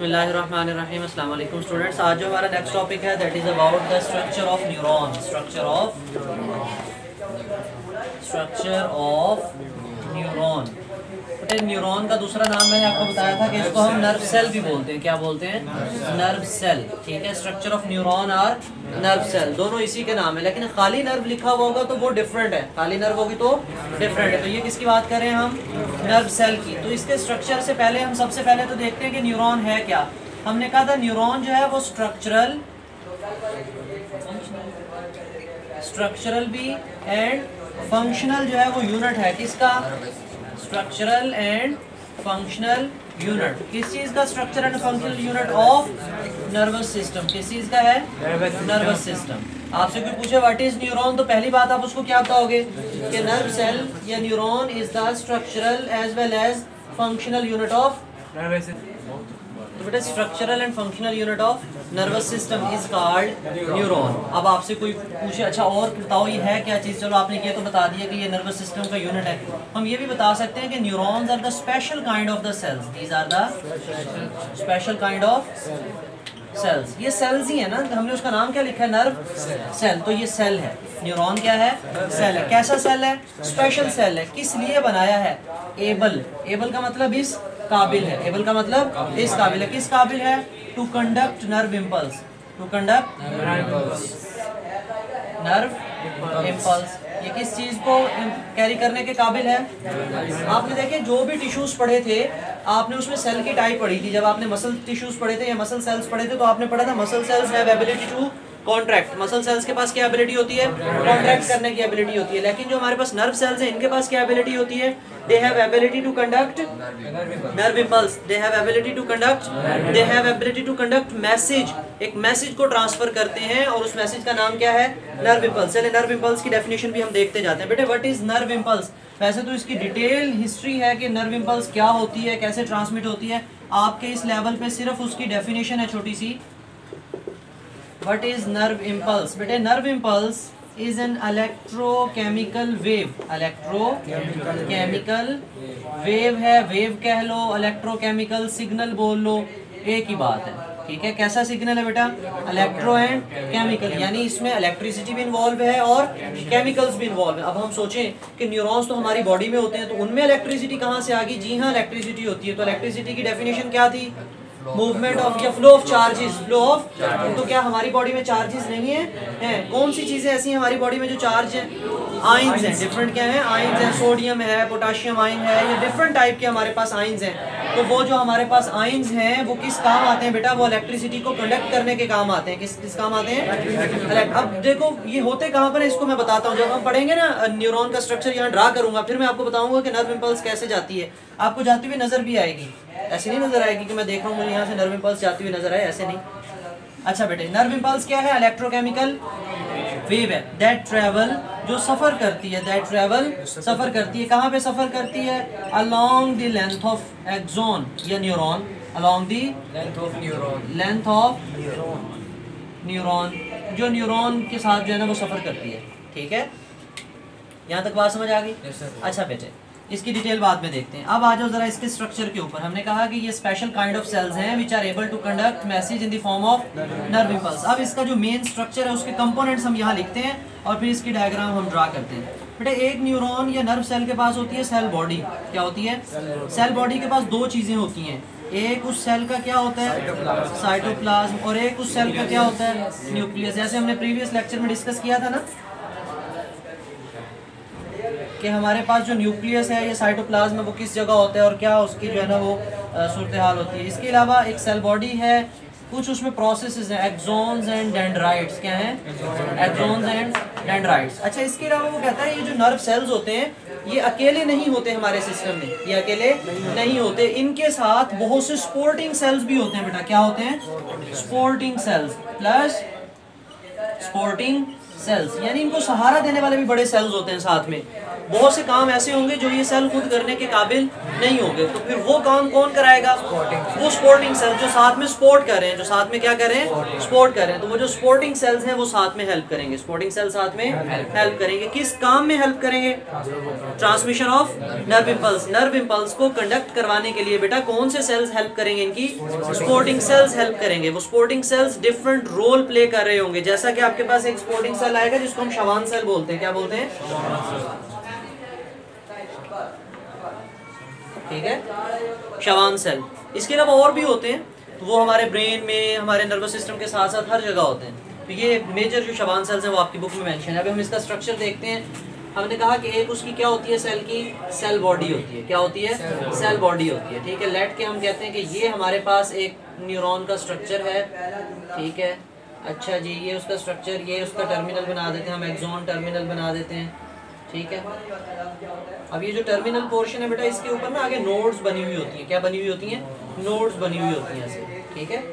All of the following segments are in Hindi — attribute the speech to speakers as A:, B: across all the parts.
A: बिस्मिल्लाहिर्रहमानिर्रहीम। अस्सलाम वालेकुम स्टूडेंट्स। आज जो हमारा नेक्स्ट टॉपिक है that is about the structure of neuron. Structure of neuron. Neuron का दूसरा नाम मैंने आपको बताया था कि इसको हम नर्व सेल भी बोलते हैं। क्या बोलते हैं? Nerve cell. ठीक है, स्ट्रक्चर ऑफ न्यूरॉन और नर्व सेल दोनों इसी के नाम है, लेकिन खाली नर्व लिखा हुआ होगा तो वो डिफरेंट है, खाली नर्व होगी तो डिफरेंट है। तो ये किसकी बात कर रहे हैं हम? नर्व सेल की। तो इसके स्ट्रक्चर से पहले हम सबसे पहले तो देखते हैं कि न्यूरॉन है क्या। हमने कहा था न्यूरॉन जो है वो स्ट्रक्चरल भी एंड फंक्शनल जो है वो यूनिट है। किसका? Structural and functional unit. किस चीज का structure and functional unit? Of nervous system. किस चीज का है? Nervous system. आपसे कोई पूछे व्हाट इज न्यूरॉन, तो पहली बात आप उसको क्या बताओगे कि नर्व सेल या neuron is the structural as well as functional unit of nervous system. तो बेटा structural and functional unit of nervous system is called neuron. अब आपसे कोई पूछे अच्छा और बताओ ये है क्या चीज़, चलो आपने ये तो बता दिया कि ये नर्वस सिस्टम का यूनिट है। हम ये भी बता सकते हैं कि neurons are the special kind of the cells. These are the special kind of cells. ये सेल्स ही है ना, हमने उसका नाम क्या लिखा है? Nerve cell. तो ये सेल है। न्यूरॉन क्या है? सेल है। कैसा सेल है? स्पेशल सेल है। किस लिए बनाया है? एबल। एबल का मतलब इस काबिल है। एबल का मतलब इस काबिल है। किस काबिल है? To conduct nerve impulse. To conduct nerve impulse. ये किस चीज को कैरी करने के काबिल है? आपने देखे जो भी टिश्यूज पढ़े थे आपने उसमें सेल की टाइप पढ़ी थी। जब आपने मसल टिश्यूज पढ़े थे या मसल सेल्स पढ़े थे तो आपने पढ़ा था muscle cells have ability to contract. Muscle cells के पास क्या एबिलिटी होती है? कॉन्ट्रैक्ट करने की एबिलिटी होती है। लेकिन जो हमारे पास नर्व सेल्स हैं इनके पास क्या एबिलिटी होती है? They have ability to conduct nerve impulse. They have ability to conduct message. एक मैसेज को ट्रांसफर करते हैं और उस मैसेज का नाम क्या है? Nerve impulse. चलिए नर्व इम्पल्स की डेफिनेशन भी हम देखते जाते हैं। बेटे व्हाट इज नर्व इम्पल्स? वैसे तो इसकी डिटेल हिस्ट्री है कि नर्व इम्पल्स क्या होती है, कैसे ट्रांसमिट होती है। आपके इस लेवल पे सिर्फ उसकी डेफिनेशन है छोटी सी। What is nerve impulse? बेटे nerve impulse is an electrochemical wave. electrochemical wave है, wave कह लो, electrochemical signal बोल लो, एक ही बात है। ठीक है, कैसा सिग्नल है बेटा? इलेक्ट्रो एंड केमिकल, यानी इसमें इलेक्ट्रिसिटी भी इन्वॉल्व है और केमिकल्स भी इन्वॉल्व है। अब हम सोचें कि न्यूरॉन्स तो हमारी बॉडी में होते हैं तो उनमें इलेक्ट्रिसिटी कहाँ से आ गई? जी हाँ, इलेक्ट्रिसिटी होती है। तो इलेक्ट्रिसिटी की डेफिनेशन क्या थी? मूवमेंट ऑफ या flow of charges. Flow of. तो क्या हमारी बॉडी में चार्जेस नहीं है? कौन सी चीजें ऐसी हैं हमारी बॉडी में जो चार्ज है? आयंस हैं। डिफरेंट क्या है? आयंस हैं। सोडियम है, पोटाशियम आयन है, ये डिफरेंट टाइप के हमारे पास आयंस हैं। तो वो जो हमारे पास आयंस हैं वो किस काम आते हैं बेटा? वो इलेक्ट्रिसिटी को कंडक्ट करने के काम आते हैं। किस काम आते हैं? अब देखो ये होते कहाँ पर है इसको मैं बताता हूँ। जब हम पढ़ेंगे ना न्यूरॉन का स्ट्रक्चर, यहाँ ड्रा करूंगा, फिर मैं आपको बताऊंगा कि नर्व इम्पल्स कैसे जाती है। आपको जाती हुई नजर भी आएगी, ऐसे नहीं नजर आएगी कि मैं देख रहा हूँ मुझे यहाँ से नर्व इम्पल्स जाती हुई नजर आए, ऐसे नहीं। अच्छा बेटे, नर्व इम्पल्स क्या है? इलेक्ट्रोकेमिकल वेव है दैट ट्रेवल, जो सफर करती है। दैट ट्रेवल सफर करती है। कहाँ पे सफर करती है? Along the length of axon या neuron. Along the length of neuron, जो न्यूरॉन के साथ जो है ना वो सफर करती है। ठीक है, यहाँ तक बात समझ आ गई? अच्छा बेटे, इसकी डिटेल बाद में देखते हैं। अब आ जाओ जरा इसके स्ट्रक्चर के ऊपर। हमने कहा कि ये स्पेशल काइंड ऑफ सेल्स हैं which are able to conduct message in the form of nerve impulse. अब इसका जो मेन स्ट्रक्चर है उसके कंपोनेंट्स हम यहाँ लिखते हैं और फिर इसकी डायग्राम हम ड्रा करते हैं। बेटा एक न्यूरॉन या नर्व सेल के पास होती है सेल बॉडी। क्या होती है? सेल बॉडी के पास दो चीजें होती हैं। एक उस सेल का क्या होता है? साइटोप्लाज्म। और एक उस सेल का क्या होता है? न्यूक्लियस। जैसे हमने प्रीवियस लेक्चर में डिस्कस किया था ना कि हमारे पास जो न्यूक्लियस है या साइटोप्लाज्म है वो किस जगह होता है और क्या उसकी जो है ना वो सूरत हाल होती है। इसके अलावा एक सेल बॉडी है, कुछ उसमें प्रोसेसेस हैं, एक्सोन्स एंड डेंड्राइट्स। क्या हैं? Axons and dendrites. अच्छा, इसके अलावा वो कहता है ये जो नर्व सेल्स होते हैं ये अकेले नहीं होते हमारे सिस्टम में, ये अकेले नहीं होते। इनके साथ बहुत से सपोर्टिंग सेल्स भी होते हैं बेटा। क्या होते हैं? Supporting cells plus supporting cells, यानी इनको सहारा देने वाले भी बड़े सेल्स होते हैं साथ में। बहुत से काम ऐसे होंगे जो ये सेल खुद करने के काबिल नहीं होंगे, तो फिर वो काम कौन कराएगा? वो स्पोर्टिंग सेल्स जो साथ में स्पोर्ट कर रहे हैं, जो साथ में क्या कर रहे हैं? स्पोर्ट कर रहे हैं। तो वो जो स्पोर्टिंग सेल्स हैं वो साथ में हेल्प करेंगे। स्पोर्टिंग सेल साथ में हेल्प करेंगे। किस काम में हेल्प करेंगे? Transmission of nerve impulse. Nerve impulse को कंडक्ट करवाने के लिए बेटा कौन से सेल्स हेल्प करेंगे? इनकी स्पोर्टिंग सेल्स हेल्प करेंगे। वो supporting cells different role play कर रहे होंगे। जैसा कि आपके पास एक स्पोर्टिंग सेल आएगा जिसको हम शवान सेल बोलते हैं। क्या बोलते हैं? ठीक है, शवान सेल। इसके अलावा और भी होते हैं, तो वो हमारे ब्रेन में, हमारे नर्वस सिस्टम के साथ साथ हर जगह होते हैं। तो ये मेजर जो शवान सेल्स हैं वो आपकी बुक में मेंशन है। अभी हम इसका स्ट्रक्चर देखते हैं। हमने कहा कि एक उसकी क्या होती है सेल की? सेल बॉडी होती है। क्या होती है? सेल बॉडी होती है। ठीक है, लेट के हम कहते हैं कि ये हमारे पास एक न्यूरॉन का स्ट्रक्चर है। ठीक है, अच्छा जी, ये उसका स्ट्रक्चर, ये उसका टर्मिनल बना देते हैं हम, एक्सॉन टर्मिनल बना देते हैं। ठीक है, अब ये जो टर्मिनल पोर्शन है बेटा, इसके ऊपर ना आगे नोड्स बनी हुई होती हैं। क्या बनी हुई होती हैं? नोड्स बनी हुई होती हैं ऐसे। ठीक है,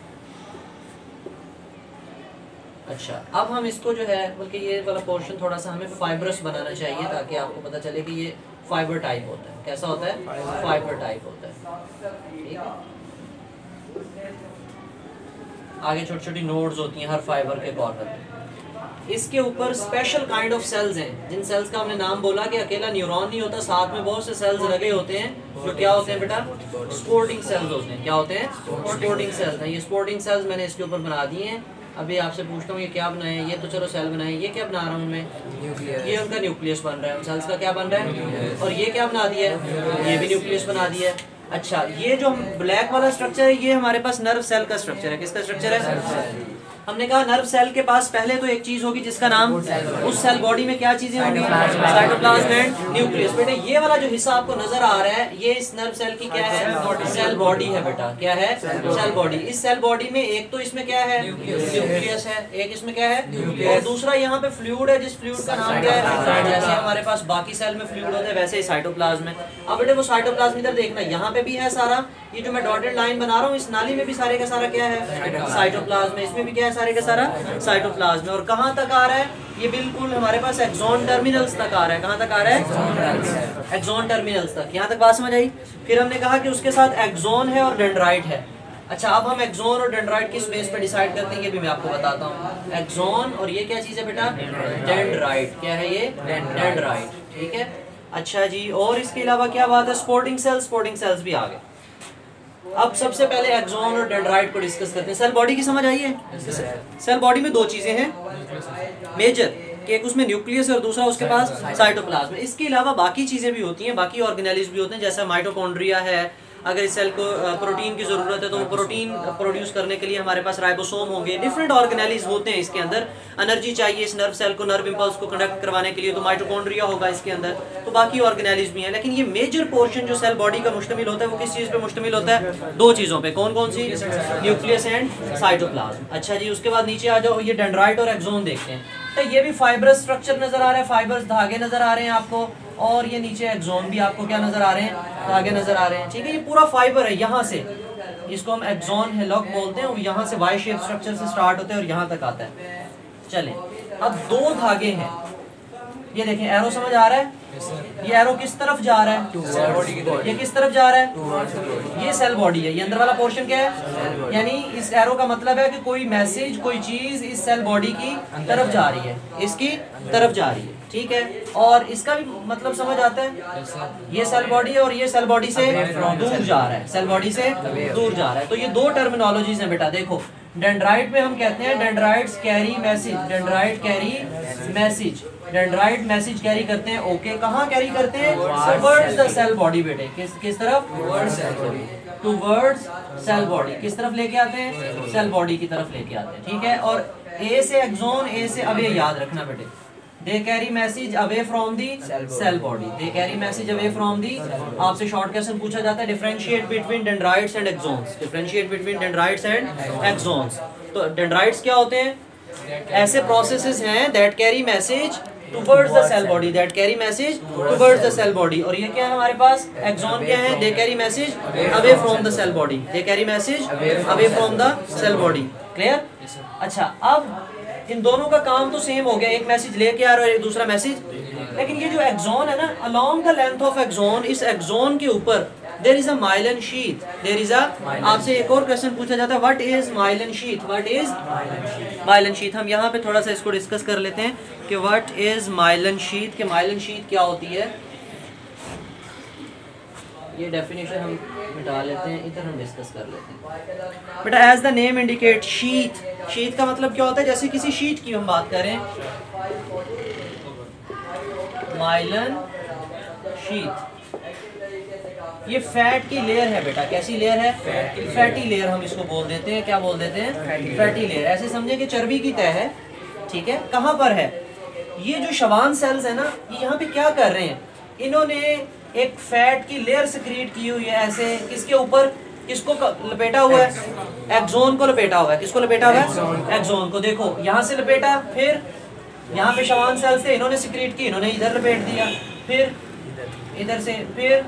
A: अच्छा, अब हम इसको जो है, बल्कि ये वाला पोर्शन थोड़ा सा हमें फाइब्रस बनाना चाहिए ताकि आपको पता चले कि ये फाइबर टाइप होता है। कैसा होता है? फाइबर टाइप होता है। ठीक है, आगे छोटी छोटी नोड्स होती हैं हर फाइबर के कॉर्नर पे। इसके ऊपर स्पेशल काइंड ऑफ सेल्स हैं, जिन सेल्स का हमने नाम बोला कि अकेला न्यूरॉन नहीं होता, साथ में बहुत से सेल्स लगे होते हैं जो क्या होते हैं बेटा? स्पोर्टिंग सेल्स होते हैं। क्या होते हैं? स्पोर्टिंग सेल्स हैं। ये स्पोर्टिंग सेल्स मैंने इसके ऊपर बना दिए हैं। अभी आपसे पूछता हूँ ये क्या बनाए? ये तो चलो सेल बनाए, ये क्या बना रहा हूँ मैं? ये उनका न्यूक्लियस बन रहा है। सेल्स का क्या बन रहा है? और ये क्या बना दिया है? ये भी न्यूक्लियस बना दिया है। अच्छा, ये जो ब्लैक वाला स्ट्रक्चर है ये हमारे पास नर्व सेल का स्ट्रक्चर है। किसका स्ट्रक्चर है? हमने कहा नर्व सेल के पास पहले तो एक चीज होगी जिसका नाम, उस सेल बॉडी में क्या चीजें होंगी? Cytoplasm and nucleus. बेटा ये वाला जो हिस्सा आपको नजर आ रहा है ये इस नर्व सेल की क्या है? सेल बॉडी है बेटा। क्या है? Cell body. इस सेल बॉडी में एक तो इसमें क्या है? न्यूक्लियस है। एक इसमें क्या है? और दूसरा यहाँ पे फ्लूइड है, जिस फ्लूइड का नाम क्या है? जैसे हमारे पास बाकी सेल में फ्लूइड होते हैं वैसे ही साइटोप्लाज्म है। अब बेटे वो साइटोप्लाज्म इधर देखना, यहाँ पे भी है सारा। ये जो मैं डॉटेड लाइन बना रहा हूँ इस नाली में भी सारे का सारा क्या है? साइटोप्लाज्म है। इसमें भी क्या है? सारे का सारा साइटोप्लाज्म है। और कहाँ तक आ रहा है? ये बिल्कुल हमारे पास एक्सॉन टर्मिनल्स तक आ रहा है। कहाँ तक आ रहा है? एक्सॉन टर्मिनल्स तक। यहाँ तक बात समझ आई? फिर हमने कहा कि उसके साथ एक्सॉन है और डेंड्राइट है। अच्छा, अब हम एक्सॉन और डेंड्राइट किस बेस पे डिसाइड करते हैं ये भी मैं आपको बताता हूँ। एक्सॉन और ये क्या चीज़ है बेटा? डेंड्राइट। क्या है ये? डेंड्राइट। ठीक है, अच्छा जी, और इसके अलावा क्या बात है? Sporting sales. स्पोर्टिंग सेल्स भी आ गए। अब सबसे पहले एक्सॉन और डेंड्राइट को डिस्कस करते हैं। सेल बॉडी की समझ आई है? सेल बॉडी में दो चीजें हैं मेजर, कि एक उसमें न्यूक्लियस और दूसरा उसके पास साइटोप्लाज्म। इसके अलावा बाकी चीजें भी होती हैं, बाकी ऑर्गेनेलिज्म भी होते हैं, जैसा माइटोकॉन्ड्रिया है। अगर इस सेल को प्रोटीन की ज़रूरत है तो वो प्रोटीन प्रोड्यूस करने के लिए हमारे पास राइबोसोम होंगे। डिफरेंट ऑर्गेनेलिज्म होते हैं इसके अंदर। एनर्जी चाहिए इस नर्व सेल को, नर्व इंपल्स को कंडक्ट करवाने के लिए, तो माइटोकॉन्ड्रिया होगा इसके अंदर। तो बाकी ऑर्गेनेलिज्म भी हैं, लेकिन ये मेजर पोर्शन जो सेल बॉडी का मुश्तमिल होता है वो किस चीज़ पे मुश्तमिल होता है? दो चीज़ों पे। कौन कौन सी? Nucleus and cytoplasm. अच्छा जी, उसके बाद नीचे आ जाओ, ये डेंड्राइट और एक्सॉन देखते हैं। तो ये भी फाइबरस स्ट्रक्चर नजर आ रहा है, फाइबर्स धागे नजर आ रहे हैं आपको, और ये नीचे एक्सॉन भी आपको क्या नजर आ रहे हैं? धागे नजर आ रहे हैं। ठीक है, ये पूरा फाइबर है। यहाँ से इसको हम एक्सॉन हेलॉक बोलते हैं, और यहाँ से वाई शेप स्ट्रक्चर से स्टार्ट होते हैं और यहाँ तक आता है। चले, अब दो धागे हैं, ये देखें, एरो समझ आ रहा है? ये एरो किस तरफ जा रहा है? ये किस तरफ जा रहा है? ये सेल बॉडी है। ये अंदर वाला पोर्शन क्या है? यानी इस एरो का मतलब है कि कोई मैसेज, कोई चीज इस सेल बॉडी की तरफ जा रही है, इसकी तरफ जा रही है। ठीक है, और इसका भी मतलब समझ आता है? ये सेल बॉडी है और ये सेल बॉडी से दूर जा रहा है, सेल बॉडी से दूर जा रहा है। तो ये दो टर्मिनोलॉजीज हैं बेटा। देखो, डेंड्राइट में हम कहते हैं dendrites carry message, dendrite carry message, dendrite message carry करते हैं। ओके, कहाँ कैरी करते हैं? टुवर्ड्स द सेल बॉडी बेटे। किस तरफ? Towards cell body. किस तरफ लेके आते हैं? सेल बॉडी की तरफ लेके आते हैं। ठीक है, और ए से एक्सॉन, ए से अवे याद रखना बेटे। They carry message away from the cell body. They carry message away from the, आपसे शॉर्ट क्वेश्चन पूछा जाता है, differentiate between dendrites and axons. Differentiate between dendrites and axons. तो dendrites क्या होते हैं? ऐसे processes हैं that carry message towards the cell body, that carry message towards the cell body. और ये क्या है हमारे पास? Axon क्या है? They carry message away from the cell body. They carry message away from the cell body. Clear? अच्छा, अब इन दोनों का काम तो सेम हो गया, एक मैसेज लेके आ रहा है और एक दूसरा मैसेज, लेकिन ये जो एक्सॉन है ना, along the length of axon, इस एक्सॉन के ऊपर there is a myelin sheath, there is a, आपसे एक और क्वेश्चन पूछा जाता है what is myelin sheath, what is myelin sheath. हम यहाँ पे थोड़ा सा इसको डिस्कस कर लेते हैं कि व्हाट इज माइलन शीथ, कि माइलन शीथ क्या होती है। ये डेफिनेशन हम मिटा लेते हैं, इधर हम डिस्कस कर लेते हैं बेटा। As the name indicate, sheath, sheath का मतलब क्या होता है, जैसे किसी शीट की हम बात करें, माइलन शीथ, ये फैट की लेयर है बेटा। कैसी लेयर है? फैटी लेयर हम इसको बोल देते हैं। क्या बोल देते हैं? Fatty layer. ऐसे समझे कि चर्बी की तह है, ठीक है। कहाँ पर है ये जो शवान सेल्स है ना, ये यहाँ पे क्या कर रहे हैं, इन्होंने एक फैट की लेयर सिक्रीट की हुई है ऐसे, किसके ऊपर, किसको लपेटा हुआ है, एक्सोन को लपेटा हुआ है। किसको लपेटा हुआ है? एक्सोन को। देखो यहाँ से लपेटा, फिर यहाँ पे शवान सेल्स थे, इन्होंने सिक्रीट की, इन्होंने इधर लपेट दिया, फिर इधर से, फिर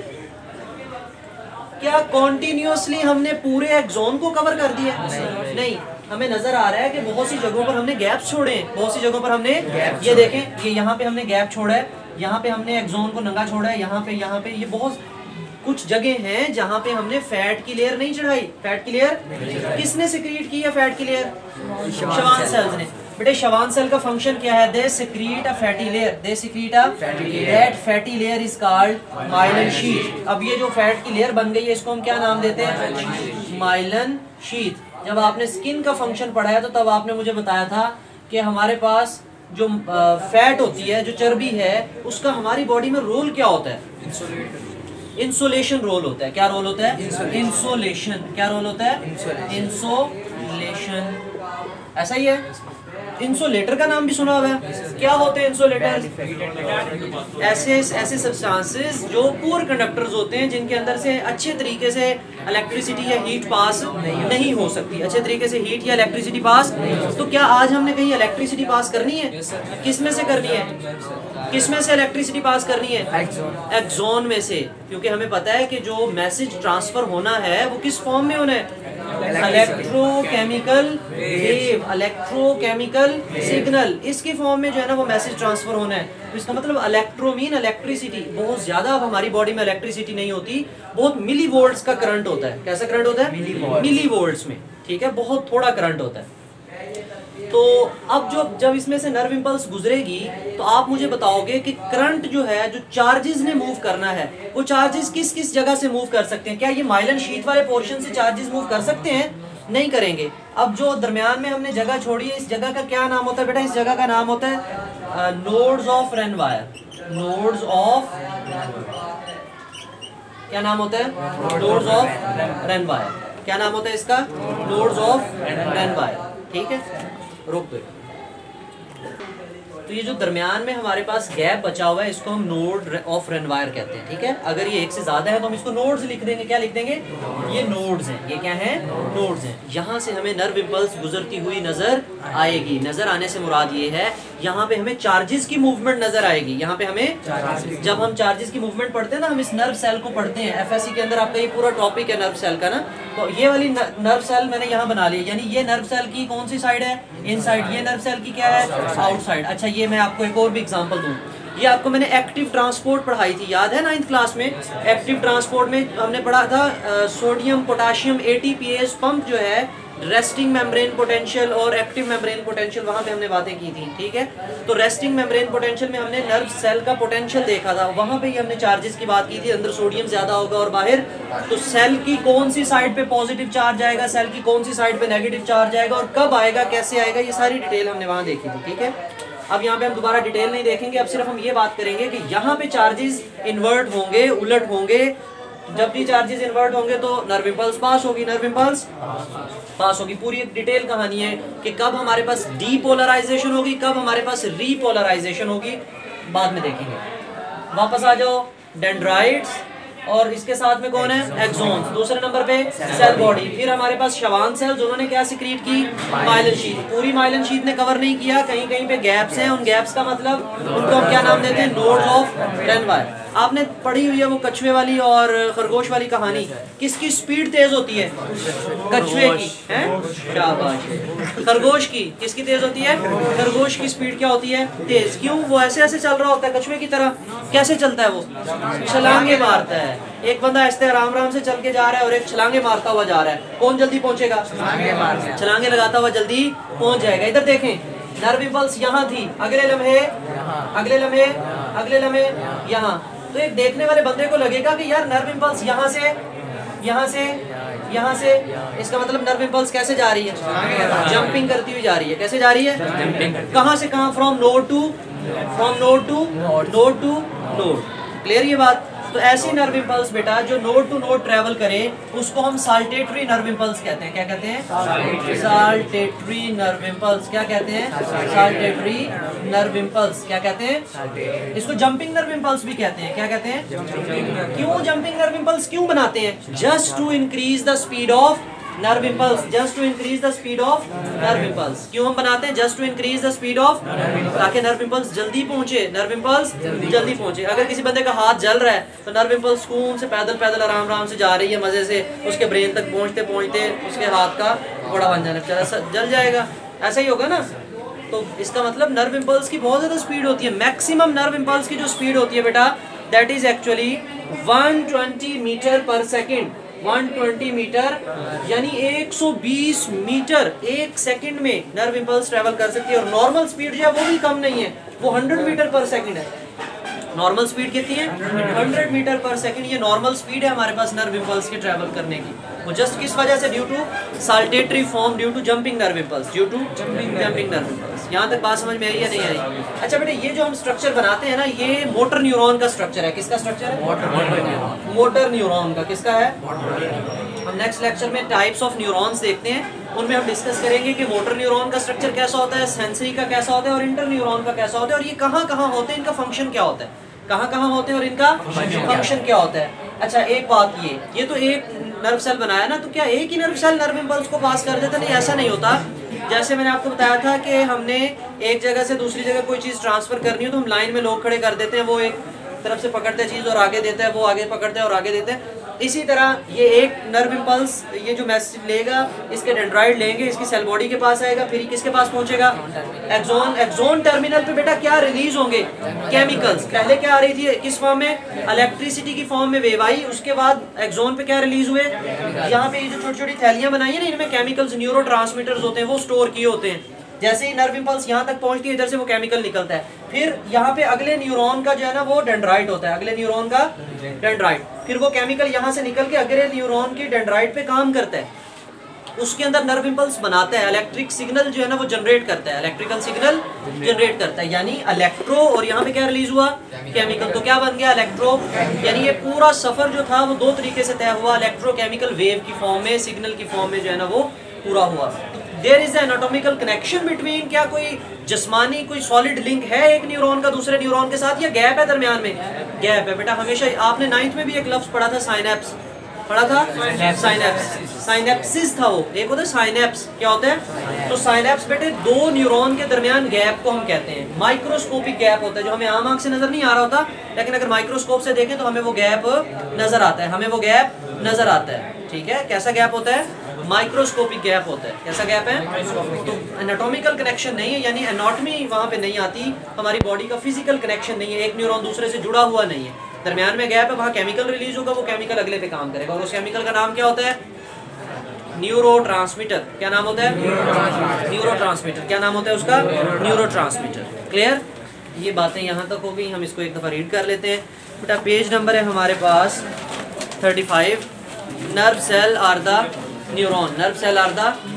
A: क्या कॉन्टिन्यूसली हमने पूरे एक्सोन को कवर कर दिया? नहीं, हमें नजर आ रहा है कि बहुत सी जगहों पर हमने गैप्स छोड़े हैं, बहुत सी जगहों पर हमने, ये देखें, ये यहाँ पे हमने गैप छोड़ा है, यहाँ पे हमने एक्सोन को नंगा छोड़ा है, यहाँ पे ये बहुत कुछ जगह हैं जहाँ पे हमने फैट की लेयर नहीं चढ़ाई। फैट की लेयर किसने सिक्रीट की है? फैट की लेयर शवान सेल्स ने। बेटे शवान सेल का फंक्शन क्या है? They secrete a fatty layer, they secrete a that fatty layer is called myelin sheath. अब ये जो फैट की लेयर बन गई है, इसको हम क्या नाम देते हैं? Myelin sheath. जब आपने स्किन का फंक्शन पढ़ा है तो तब आपने मुझे बताया था कि हमारे पास जो फैट होती है, जो चर्बी है, उसका हमारी बॉडी में रोल क्या होता है? इंसुलेशन रोल होता है। क्या रोल होता है? इंसुलेशन। क्या रोल होता है? इंसुलेशन। ऐसा ही है। इंसुलेटर का नाम भी सुना हुआ है। क्या होते हैं इंसुलेटर? ऐसे सब्सटेंसेस जो पुअर कंडक्टर्स होते हैं, जिनके अंदर से अच्छे तरीके से इलेक्ट्रिसिटी या हीट पास नहीं हो सकती, अच्छे तरीके से हीट या इलेक्ट्रिसिटी पास। तो क्या आज हमने कहीं इलेक्ट्रिसिटी पास करनी है? किस में से करनी है? किस में से इलेक्ट्रिसिटी पास करनी है? एक्सोन में से। क्योंकि हमें पता है कि जो मैसेज ट्रांसफर होना है वो किस फॉर्म में होना है? इलेक्ट्रोकेमिकल वेव, इलेक्ट्रोकेमिकल सिग्नल, इसके फॉर्म में जो है ना वो मैसेज ट्रांसफर होना है। तो इसका मतलब इलेक्ट्रो मीन इलेक्ट्रिसिटी। बहुत ज्यादा अब हमारी बॉडी में इलेक्ट्रिसिटी नहीं होती, बहुत मिली वोल्ट्स का करंट होता है। कैसा करंट होता है? मिली वोल्ट्स में, ठीक है, बहुत थोड़ा करंट होता है। तो अब जब इसमें से नर्व इंपल्स गुजरेगी तो आप मुझे बताओगे कि करंट जो है, जो चार्जेस ने मूव करना है, वो चार्जेस किस किस जगह से मूव कर सकते हैं? क्या ये माइलन शीथ वाले पोर्शन से चार्जेस मूव कर सकते हैं? नहीं करेंगे। अब जो दरमियान में हमने जगह छोड़ी है, इस जगह का क्या नाम होता है बेटा? इस जगह का नाम होता है nodes of Ranvier. Nodes of, क्या नाम होता है? Nodes of Ranvier. क्या नाम होता है इसका? Nodes of Ranvier. ठीक है, रोक दो। तो ये जो दरमियान में हमारे पास गैप बचा हुआ है, इसको हम नोड ऑफ रेनवायर कहते हैं। ठीक है, अगर ये एक से ज्यादा है तो हम इसको नोड्स लिख देंगे। क्या लिख देंगे? ये नोड्स हैं। ये क्या है? नोड्स हैं। यहाँ से हमें नर्व इंपल्स गुजरती हुई नजर आएगी। नजर आने से मुराद ये है, यहाँ पे हमें चार्जेस की मूवमेंट नजर आएगी। यहाँ पे हमें, जब हम चार्जेस की मूवमेंट पढ़ते हैं ना, हम इस नर्व सेल को पढ़ते हैं। एफएससी के अंदर आपका ये पूरा टॉपिक है नर्व सेल का ना। तो ये वाली नर्व सेल मैंने यहाँ बना ली, यानी ये नर्व सेल की कौन सी साइड है? इनसाइड। ये नर्व सेल की क्या है? आउटसाइड। अच्छा, ये मैं आपको एक और भी एग्जांपल दूं। ये आपको मैंने एक्टिव ट्रांसपोर्ट पढ़ाई थी, याद है 9th क्लास में? एक्टिव ट्रांसपोर्ट में हमने पढ़ा था सोडियम पोटेशियम एटीपीएस पंप जो है, रेस्टिंग मेम्ब्रेन पोटेंशियल और एक्टिव मेम्ब्रेन पोटेंशियल, वहां पे हमने बातें की थी। ठीक है, तो रेस्टिंग मेम्ब्रेन पोटेंशियल में हमने नर्व सेल का पोटेंशियल देखा था, वहां पे ही हमने चार्जेस की बात की थी। अंदर सोडियम ज्यादा होगा और बाहर, तो सेल की कौन सी साइड पे पॉजिटिव चार्ज आएगा, सेल की कौन सी साइड पे नेगेटिव चार्ज आएगा और कब आएगा, कैसे आएगा, ये सारी डिटेल हमने वहां देखी थी। ठीक है, अब यहाँ पे हम दोबारा डिटेल नहीं देखेंगे। अब सिर्फ हम ये बात करेंगे कि यहाँ पे चार्जेस इन्वर्ट होंगे, उलट होंगे। जब भी चार्जेस इन्वर्ट होंगे तो नर्व इंपल्स पास होगी, नर्व इंपल्स पास होगी। पूरी एक डिटेल कहानी है कि कब हमारे पास डीपोलराइजेशन होगी, कब हमारे पास रीपोलराइजेशन होगी, बाद में देखेंगे। वापस आ जाओ, डेंड्राइट्स और इसके साथ में कौन है? एक्सोन्स। दूसरे नंबर पे सेल बॉडी। फिर हमारे पास शवान सेल्स, उन्होंने क्या सिक्रीट की? Myelin sheath. पूरी माइलन शीथ ने कवर नहीं किया, कहीं कहीं पे गैप्स हैं। उन गैप्स का मतलब उनको हम क्या नाम देते हैं? Nodes of Ranvier. आपने पढ़ी हुई है वो कछुए वाली और खरगोश वाली कहानी, किसकी स्पीड तेज होती है? कछुए की है, शाबाश। खरगोश की किसकी तेज होती है? खरगोश की स्पीड क्या होती है? तेज। क्यों? वो ऐसे ऐसे चल रहा होता है कछुए की तरह। कैसे चलता है वो? छलांगे मारता है। एक बंदा ऐसे आराम आराम से चल के जा रहा है और एक छलांगे मारता हुआ जा रहा है, कौन जल्दी पहुंचेगा? छलांगे लगाता हुआ जल्दी पहुंच जाएगा। इधर देखें, नर्व इंपल्स यहाँ थी, अगले लम्हे अगले लम्हे अगले लम्हे यहाँ। तो एक देखने वाले बंदे को लगेगा कि यार नर्व इंपल्स यहाँ से यहाँ से यहाँ से, इसका मतलब नर्व इंपल्स कैसे जा रही है? जंपिंग करती हुई जा रही है। कैसे जा रही है? कहाँ से कहाँ? From node to node. Clear ये बात? तो ऐसी नर्व इंपल्स बेटा जो नोड टू नोड ट्रेवल करे उसको हम साल्टेटरी नर्व इंपल्स कहते हैं। क्या कहते हैं? Saltatory nerve impulse. क्या कहते हैं? Saltatory nerve impulse. क्या कहते हैं? इसको जंपिंग नर्व इंपल्स भी कहते हैं। क्या कहते हैं? क्यों जंपिंग नर्व इंपल्स क्यों बनाते हैं? Just to increase the speed of nerve impulse. Just to increase the speed of nerve impulse. क्यों हम बनाते हैं? Just to increase the speed of, ताकि नर्व इंपल्स जल्दी पहुंचे। नर्व इंपल्स जल्दी पहुंचे। अगर किसी बंदे का हाथ जल रहा है तो नर्व इंपल्स सुकून से पैदल पैदल आराम आराम से जा रही है मजे से, उसके ब्रेन तक पहुंचते पहुंचते उसके हाथ का बड़ा बन जाना, बेचारा जल जाएगा। ऐसा ही होगा ना? तो इसका मतलब नर्व इंपल्स की बहुत ज्यादा स्पीड होती है। मैक्सिमम नर्व इंपल्स की जो स्पीड होती है बेटा, that is actually 120 metre per second. 120 metre यानी 120 मीटर एक सेकंड में नर्व इंपल्स ट्रेवल कर सकती है। और नॉर्मल स्पीड जो है वो भी कम नहीं है, वो 100 मीटर पर सेकंड है। नॉर्मल स्पीड कितनी है? 100 मीटर पर सेकंड। ये नॉर्मल स्पीड है हमारे पास नर्व इंपल्स के ट्रेवल करने की। वो जस्ट किस वजह से? Due to saltatory form, due to jumping nerve impulse, due to jumping nerve impulse. यहाँ तक बात समझ में आई या नहीं आई? अच्छा बेटे, ये जो हम स्ट्रक्चर बनाते हैं ना, ये मोटर न्यूरॉन का स्ट्रक्चर है। किसका स्ट्रक्चर है? मोटर न्यूरॉन का। किसका है? हम नेक्स्ट लेक्चर में टाइप्स ऑफ न्यूरॉन्स देखते हैं, उनमें हम डिस्कस करेंगे कि मोटर न्यूरॉन का स्ट्रक्चर कैसा होता है, सेंसरी का कैसा होता है और इंटर न्यूरॉन का कैसा होता है, और ये कहाँ कहाँ होते हैं, इनका फंक्शन क्या होता है, कहाँ कहाँ होते हैं और इनका फंक्शन क्या होता है। अच्छा एक बात, ये तो एक नर्व सेल बनाया ना, तो क्या एक ही नर्व सेल नर्व इंपल्स को पास कर देता? नहीं, ऐसा नहीं होता। जैसे मैंने आपको बताया था कि हमने एक जगह से दूसरी जगह कोई चीज़ ट्रांसफर करनी हो तो हम लाइन में लोग खड़े कर देते हैं, वो एक तरफ से पकड़ते हैं चीज़ और आगे देता है, वो आगे पकड़ते हैं और आगे देते हैं। इसी तरह ये एक नर्व इंपल्स ये जो मैसेज लेगा, इसके डेंड्राइड लेंगे, इसकी सेल बॉडी के पास आएगा, फिर किसके पास पहुंचेगा? एक्सोन टर्मिनल पे बेटा क्या रिलीज होंगे? केमिकल्स। पहले क्या आ रही थी? किस फॉर्म में? इलेक्ट्रिसिटी की फॉर्म में वेव आई। उसके बाद एक्सोन पे क्या रिलीज हुए? यहाँ पे ये जो छोटी छोटी थैलियां बनाई है ना, इनमें केमिकल्स, न्यूरोट्रांसमीटर्स होते हैं, वो स्टोर किए होते हैं। जैसे ही नर्व इंपल्स यहाँ तक पहुंचती है, इधर से वो केमिकल निकलता है, फिर यहाँ पे अगले न्यूरॉन का जो है ना वो डेंड्राइट होता है, अगले न्यूरॉन का डेंड्राइट, फिर वो केमिकल यहाँ से निकल के अगले न्यूरॉन की डेंड्राइट पे काम करता है, उसके अंदर नर्व इंपल्स बनाता है, इलेक्ट्रिक सिग्नल जो है ना वो जनरेट करता है, इलेक्ट्रिकल सिग्नल जनरेट करता है, यानी इलेक्ट्रो, और यहाँ पे क्या रिलीज हुआ? केमिकल। तो क्या बन गया? इलेक्ट्रो। यानी ये पूरा सफर जो था वो दो तरीके से तय हुआ, इलेक्ट्रोकेमिकल वेव की फॉर्म में, सिग्नल की फॉर्म में जो है ना वो पूरा हुआ। There is anatomical connection between, क्या कोई जिस्मानी कोई सॉलिड लिंक है एक न्यूरॉन का दूसरे न्यूरॉन के साथ, या गैप है दरमियान में? गैप है बेटा। हमेशा आपने 9th में भी एक लफ्ज पढ़ा था, साइनेप्स पढ़ा था, साइनेप्स, साइनेप्सिस था वो, एक होता है साइनेप्स। क्या होता है? तो साइनेप्स बेटे दो न्यूरॉन के दरमियान गैप को हम कहते हैं माइक्रोस्कोपिक गैप होता है, जो हमें आम आंख से नजर नहीं आ रहा होता, लेकिन अगर माइक्रोस्कोप से देखें तो हमें वो गैप नजर आता है, हमें वो गैप नजर आता है। ठीक है, कैसा गैप होता है? माइक्रोस्कोपिक गैप होता है। कैसा गैप है? तो एनाटॉमिकल कनेक्शन नहीं है, यानी एनाटॉमी वहाँ पे नहीं आती, हमारी बॉडी का फिजिकल कनेक्शन नहीं है, एक न्यूरॉन दूसरे से जुड़ा हुआ नहीं है, दरमियान में गैप है, वहाँ केमिकल रिलीज होगा, वो केमिकल अगले पे काम करेगा, और उस केमिकल का नाम क्या होता है? न्यूरोट्रांसमीटर। क्या नाम होता है? न्यूरोट्रांसमीटर। क्या नाम होता है उसका? न्यूरोट्रांसमीटर। क्लियर? ये बातें यहाँ तक हो गई, हम इसको एक दफ़ा रीड कर लेते हैं बेटा। पेज नंबर है हमारे पास 35। Nerve cell are the neuron. Nerve cell are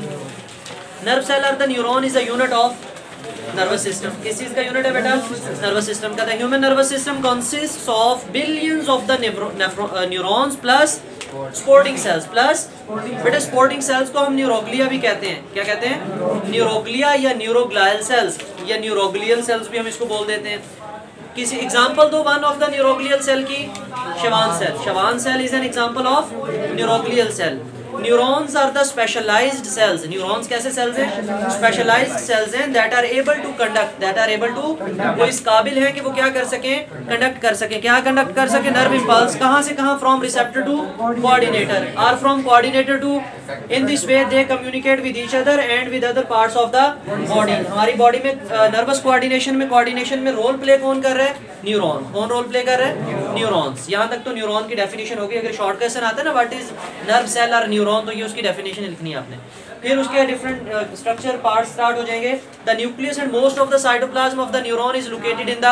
A: the neuron is a unit of nervous system. किस चीज का यूनिट है बेटा? नर्वस सिस्टम का। The human nervous system consists of billions of the neurons plus sporting cells. Plus बेटा स्पोर्टिंग सेल्स को हम न्यूरोग्लिया भी कहते हैं। क्या कहते हैं? न्यूरोग्लिया या न्यूरोग्लायल सेल्स या न्यूरोग्लियल सेल्स भी हम इसको बोल देते हैं। किसी एग्जांपल दो one of the neuroglial cell की। Schwann cell. Schwann cell is an example of neuroglial cell. Neurons are the specialised cells, neurons कैसे सेल्स हैं? स्पेशलाइज्ड सेल्स हैं that are able to conduct, that are able to, वो इस काबिल है कि वो क्या कर सकें? कंडक्ट कर सकें। क्या कंडक्ट कर सकें? Nerve impulse. कहां से कहां? From receptor to coordinator, or from coordinator to, in this way they communicate with each other and with other parts of the body. हमारी बॉडी में नर्वस कोऑर्डिनेशन में रोल प्ले कौन कर रहा है? न्यूरॉन। कौन रोल प्ले कर रहा है? न्यूरॉन्स। यहाँ तक तो न्यूरॉन की डेफिनेशन होगी। अगर शॉर्ट क्वेश्चन आता है ना व्हाट इज नर्व सेल और न्यूरॉन, तो ये उसकी डेफिनेशन लिखनी है आपने। फिर उसके डिफरेंट स्ट्रक्चर पार्ट स्टार्ट हो जाएंगे। The nucleus and most of the cytoplasm of the neuron is located in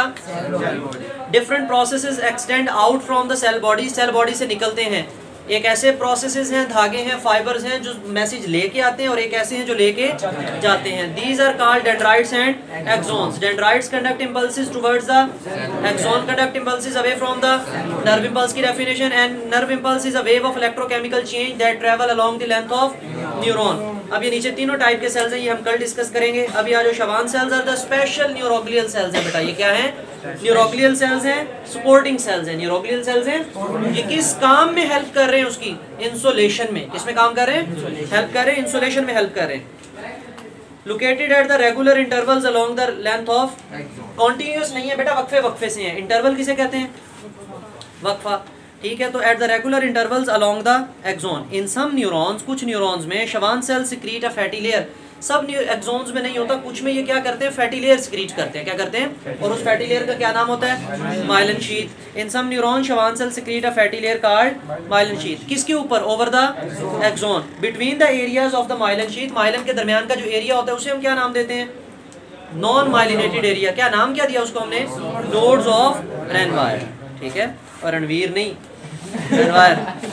A: the different processes extend out from the cell body, cell body से निकलते हैं। एक ऐसे प्रोसेसेस हैं, धागे हैं, फाइबर्स हैं जो मैसेज लेके आते हैं, और एक ऐसे हैं जो लेके जाते हैं। These are called dendrites and axons. Dendrites conduct impulses towards the axon, conduct impulses away from the nerve impulse की definition. And nerve impulse is a wave of electrochemical change that travel along the length of neuron. अब ये नीचे तीनों टाइप के सेल्स हैं, ये हम कल डिस्कस करेंगे। अभी आज जो Schwann cells are the special neuroglial cells हैं। बेटा ये क्या है? न्यूरोग्लियल सेल्स हैं, सपोर्टिंग सेल्स हैं। न्यूरोग्लियल सेल्स हैं, ये किस काम में हेल्प कर रहे हैं? उसकी इंसुलेशन में। किसमें काम कर रहे हैं? हेल्प कर रहे हैं, इंसुलेशन में हेल्प कर रहे हैं। Located at the regular intervals along the length of, continuous नहीं है बेटा, वक्फे वक्फे से हैं। इंटरवल किसे कहते हैं? वक्फा। ठीक है, तो at the regular intervals along the axon. In some neurons, कुछ न्यूरॉन्स में Schwann cell secrete a fatty layer. सब एक्सोन्स में नहीं होता, कुछ में ये क्या करते हैं? फैटी लेयर सिक्रीट करते हैं। क्या करते हैं? और उस फैटी लेयर का क्या नाम होता है? Myelin sheath. In some neuron Schwann cell secrete a fatty layer called myelin sheath. किसके ऊपर? Over the axon, between the areas of the myelin sheath. Myelin के दरमियान का जो एरिया होता है उसे हम क्या नाम देते हैं? Non myelinated area. क्या नाम क्या दिया उसको हमने? Nodes of Ranvier. ठीक है, और रणवीर नहीं, रेनवायर।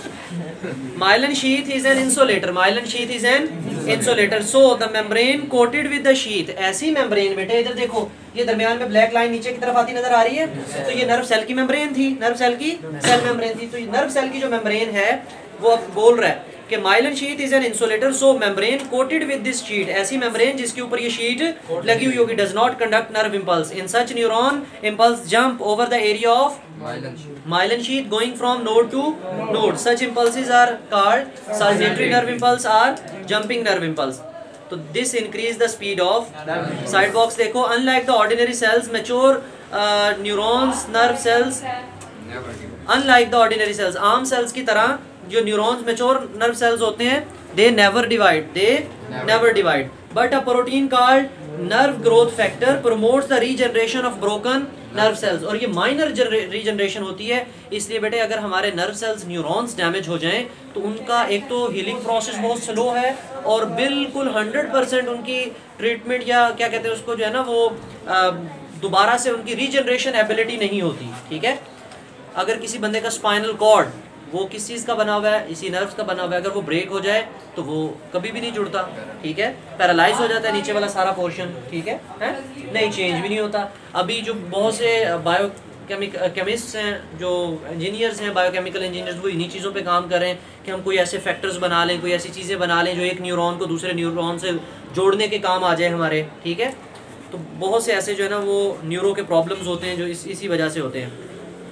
A: Myelin sheath is an insulator. Myelin sheath is an insulator. So the membrane coated with the sheath. ऐसी membrane बेटे, इधर देखो, ये दरमियान में ब्लैक लाइन नीचे की तरफ आती नजर आ रही है, तो ये नर्व सेल की मेम्ब्रेन थी, नर्व सेल की सेल मेम्ब्रेन थी। तो ये नर्व सेल की जो मेम्ब्रेन है वो अब बोल रहा है कि myelin sheet is an insulator, so membrane coated with this sheet. ऐसी मेम्ब्रेन जिसके ऊपर ये शीट लगी हुई होगी, does not conduct nerve impulse. In such neuron impulse jump over the area of myelin sheath going from node to node. Such impulses are called saltatory nerve impulse or jumping nerve impulse. तो this increase the speed of side box। देखो, unlike the ordinary cells, mature neurons, nerve cells, unlike the ordinary cells, आम cells की तरह जो neurons, mature nerve cells होते हैं, they never divide, but a protein called nerve growth factor promotes the regeneration of broken nerve cells. और ये माइनर रीजनरेशन होती है, इसलिए बेटे अगर हमारे नर्व सेल्स, न्यूरॉन्स डैमेज हो जाएं तो उनका एक तो हीलिंग प्रोसेस बहुत स्लो है, और बिल्कुल 100% उनकी ट्रीटमेंट या क्या कहते हैं उसको जो है ना वो दोबारा से उनकी रीजनरेशन एबिलिटी नहीं होती। ठीक है, अगर किसी बंदे का स्पाइनल कॉर्ड वो किस चीज़ का बना हुआ है? इसी नर्व्स का बना हुआ है। अगर वो ब्रेक हो जाए तो वो कभी भी नहीं जुड़ता। ठीक है, पैरालाइज हो जाता है नीचे वाला सारा पोर्शन। ठीक है, नहीं चेंज भी नहीं होता। अभी जो बहुत से बायो केमिस्ट हैं, जो इंजीनियर्स हैं, बायोकेमिकल इंजीनियर्स, वो इन्हीं चीज़ों पे काम कर रहे हैं कि हम कोई ऐसे फैक्टर्स बना लें, कोई ऐसी चीज़ें बना लें जो एक न्यूरॉन को दूसरे न्यूरॉन से जोड़ने के काम आ जाए हमारे। ठीक है, तो बहुत से ऐसे जो है ना वो न्यूरो के प्रॉब्लम्स होते हैं जो इसी वजह से होते हैं।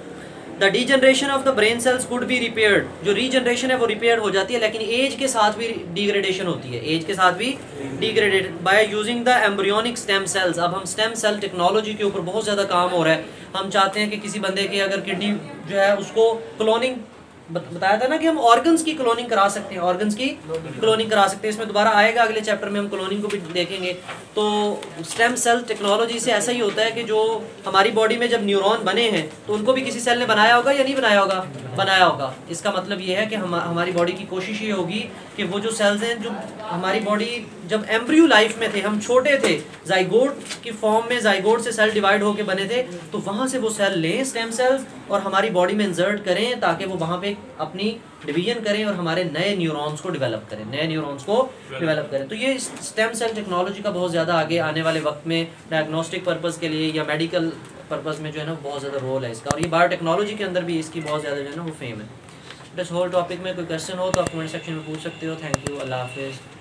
A: The degeneration of the brain cells could be repaired. जो रीजनरेशन है वो रिपेयर हो जाती है, लेकिन एज के साथ भी डिग्रेडेशन होती है, एज के साथ भी degraded by using the embryonic stem cells. अब हम स्टेम सेल टेक्नोलॉजी के ऊपर बहुत ज़्यादा काम हो रहा है। हम चाहते हैं कि किसी बंदे की अगर किडनी जो है उसको क्लोनिंग, बताया था ना कि हम ऑर्गन्स की क्लोनिंग करा सकते हैं, ऑर्गन्स की क्लोनिंग करा सकते हैं। इसमें दोबारा आएगा अगले चैप्टर में, हम क्लोनिंग को भी देखेंगे। तो स्टेम सेल टेक्नोलॉजी से ऐसा ही होता है कि जो हमारी बॉडी में जब न्यूरॉन बने हैं तो उनको भी किसी सेल ने बनाया होगा या नहीं बनाया होगा? बनाया होगा। इसका मतलब ये है कि हमारी बॉडी की कोशिश ये होगी कि वो जो सेल्स हैं, जो हमारी बॉडी जब एम्ब्रियो लाइफ में थे, हम छोटे थे, जाइगोट की फॉर्म में, जाइगोट से सेल डिवाइड होकर बने थे, तो वहाँ से वो सेल लें स्टेम सेल्स और हमारी बॉडी में इंसर्ट करें ताकि वो वहाँ पे अपनी डिवीजन करें और हमारे नए न्यूरॉन्स को डेवलप करें, नए न्यूरॉन्स को डेवलप करें। तो ये स्टेम सेल टेक्नोलॉजी का बहुत ज़्यादा आगे आने वाले वक्त में डायग्नोस्टिक पर्पज़ के लिए या मेडिकल पर्पज़ में जो है ना बहुत ज़्यादा रोल है इसका, और ये बायोटेक्नोलॉजी के अंदर भी इसकी बहुत ज़्यादा जो है ना वो फेम है। इस होल टॉपिक में कोई क्वेश्चन हो तो आप कमेंट सेक्शन में पूछ सकते हो। थैंक यू, अल्लाह हाफिज़।